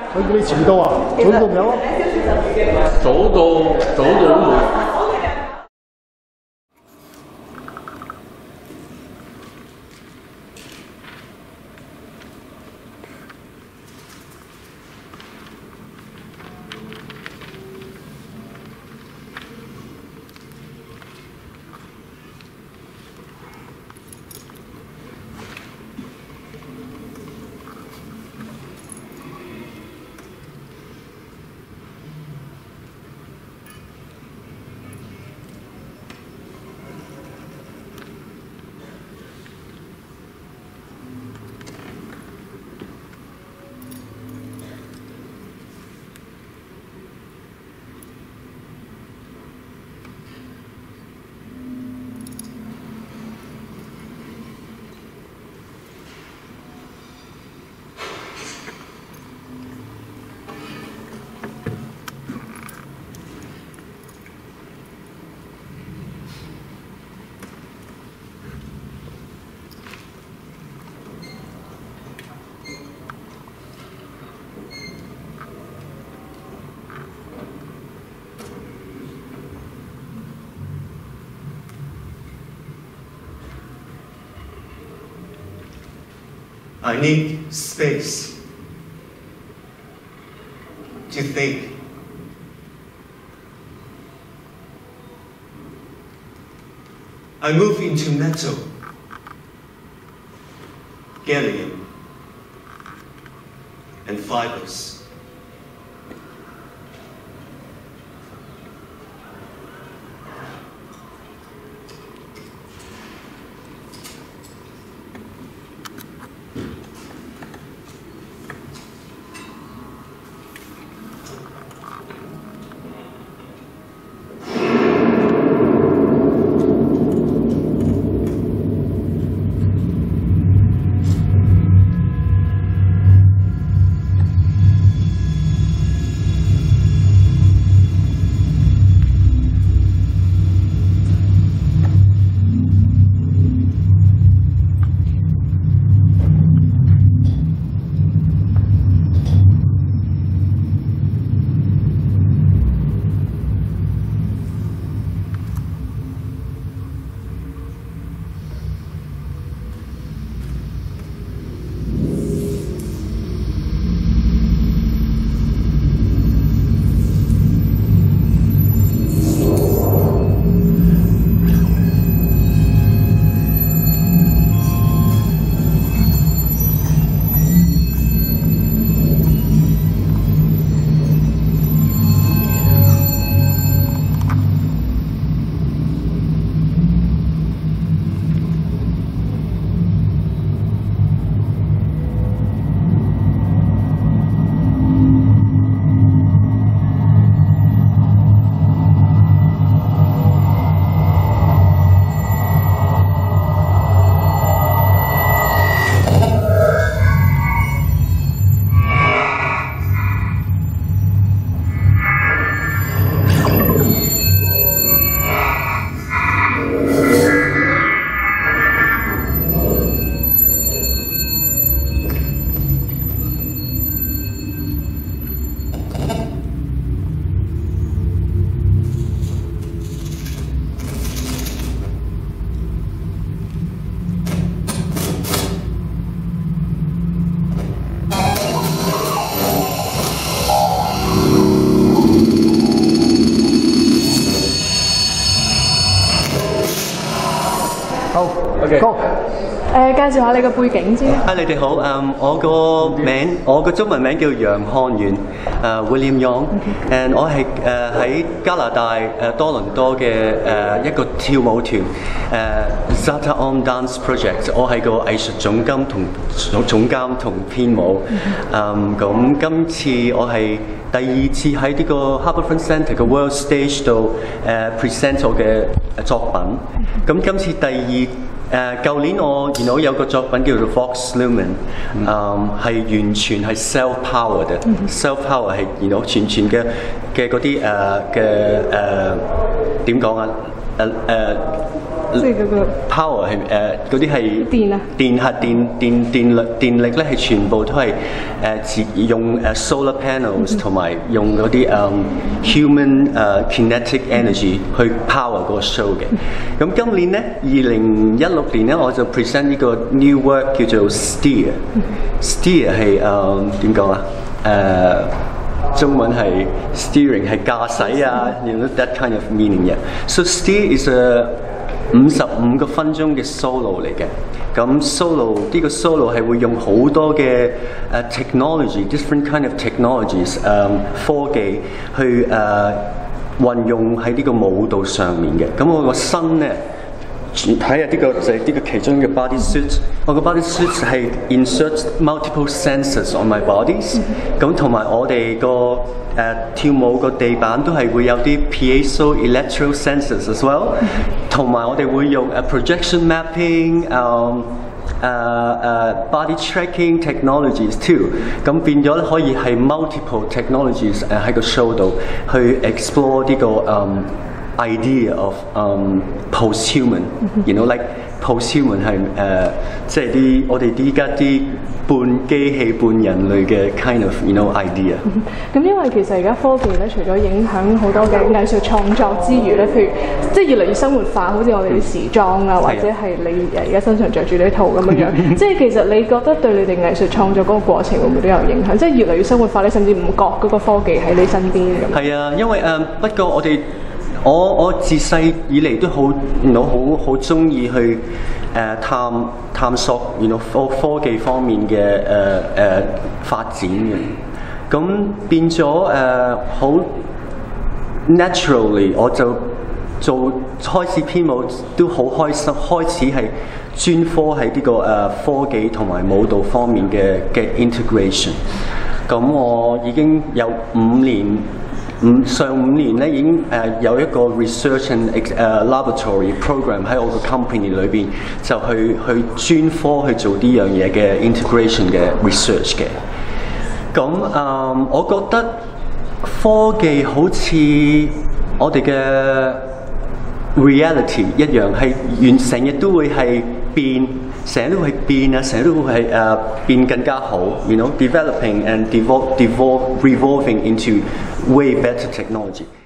佢叫你遲到啊？早到唔有啊？ 早到冇。 I need space to think. I move into metal, gallium, and fibers. OK， 好。 介紹下你嘅背景先。 你哋好，我個中文名叫楊漢元，William Young，我係喺加拿大多倫多嘅一個跳舞團Zata On Dance Project， 我係個藝術總監同編舞。咁今次我係第二次喺呢個 Harbourfront Centre 嘅 World Stage 度present 我嘅作品。咁今次第二舊年我有個作品叫做 Vox Lumen， 係完全係 self power 嘅，self power 係全嘅嗰啲點講啊？ 即係嗰個 power 係嗰啲係電啊， 電力咧係全部都係用solar panels 同埋用嗰啲human kinetic energy 去 power 嗰個 show 嘅。咁今年咧2016年咧我就 present 呢個 new work 叫做 Steer。Steer 係點講啊？中文係 steering 係駕駛啊，you know that kind of meaning 嘅。So Steer is a 55個分鐘嘅 solo 嚟嘅。咁 solo 呢個 solo 係會用好多嘅technology，different kind of technologies 科技去運用喺呢個舞蹈上面嘅。咁我個身咧。睇下呢個就係呢個其中嘅 body suit。我個 body suit 係 insert multiple sensors on my bodies。咁同埋我哋個跳舞個地板都係會有啲 piezo electro sensors as well。同埋我哋會用projection mapping、body tracking technologies too。咁變咗可以係 multiple technologies 喺個 show 度去 explore 呢個idea of post-human，you know like post-human 係即係啲我哋依家啲半機器半人類嘅 kind of you know idea。 咁因為其實而家科技咧，除咗影響好多嘅藝術創作之餘咧，譬如即係越嚟越生活化，好似我哋啲時裝啊，或者係你而家身上着住呢套咁樣樣。即係其實你覺得對你哋藝術創作嗰個過程會唔會都有影響？即係越嚟越生活化，你甚至唔覺嗰個科技喺你身邊咁。係啊，因為不過我自細以嚟都好中意去探索科技方面嘅發展嘅，咁變咗好 naturally 我就開始編舞都好開心，開始係專科喺呢個科技同埋舞蹈方面嘅 integration。咁我已經有上5年咧已經有一個 research and laboratory program 喺我個 company 裏邊，就去專科去做呢樣嘢嘅 integration 嘅 research 嘅。咁我覺得科技好似我哋嘅 reality 一樣，係成日都會係變，成日都會變啊，成日都會係變更加好 ，you know developing and revolving into way better technology。